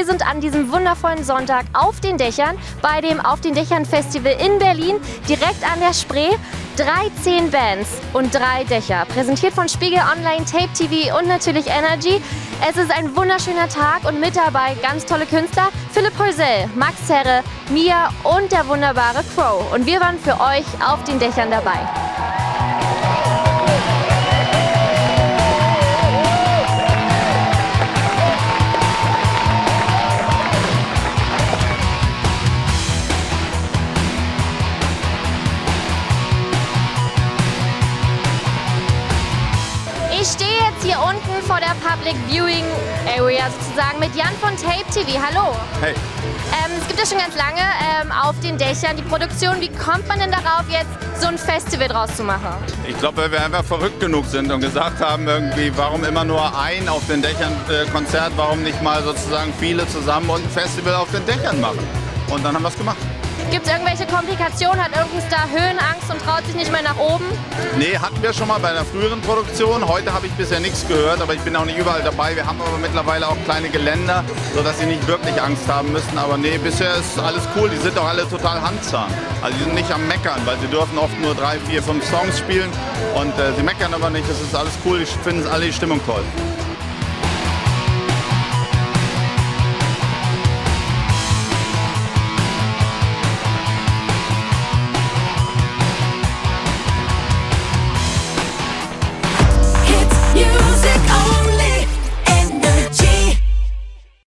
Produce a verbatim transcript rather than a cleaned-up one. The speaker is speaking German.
sind an diesem wundervollen Sonntag auf den Dächern bei dem Auf den Dächern Festival in Berlin, direkt an der Spree. dreizehn Bands und drei Dächer, präsentiert von Spiegel Online, Tape T V und natürlich Energy. Es ist ein wunderschöner Tag und mit dabei ganz tolle Künstler, Philipp Heusel, Max Herre, Mia und der wunderbare Crow. Und wir waren für euch auf den Dächern dabei. Ich stehe jetzt hier unten vor der Public Viewing Area sozusagen mit Jan von Tape T V. Hallo. Hey. Ähm, es gibt ja schon ganz lange ähm, auf den Dächern die Produktion. Wie kommt man denn darauf, jetzt so ein Festival draus zu machen? Ich glaube, weil wir einfach verrückt genug sind und gesagt haben, irgendwie, warum immer nur ein auf den Dächern äh, Konzert, warum nicht mal sozusagen viele zusammen und ein Festival auf den Dächern machen. Und dann haben wir es gemacht. Gibt es irgendwelche Komplikationen? Hat irgendein Star Höhenangst und traut sich nicht mehr nach oben? Nee, hatten wir schon mal bei einer früheren Produktion. Heute habe ich bisher nichts gehört, aber ich bin auch nicht überall dabei. Wir haben aber mittlerweile auch kleine Geländer, sodass sie nicht wirklich Angst haben müssen. Aber nee, bisher ist alles cool. Die sind auch alle total handzahm. Also die sind nicht am Meckern, weil sie dürfen oft nur drei, vier, fünf Songs spielen. Und äh, sie meckern aber nicht. Das ist alles cool. Ich finde alle die Stimmung toll.